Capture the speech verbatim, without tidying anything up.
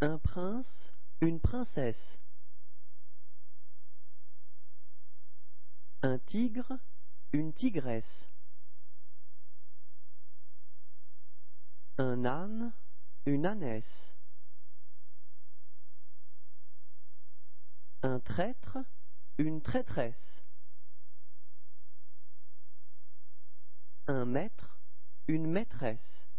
Un prince, une princesse. Un tigre, une tigresse. Un âne, une ânesse. Un traître, une traîtresse. Un maître, une maîtresse.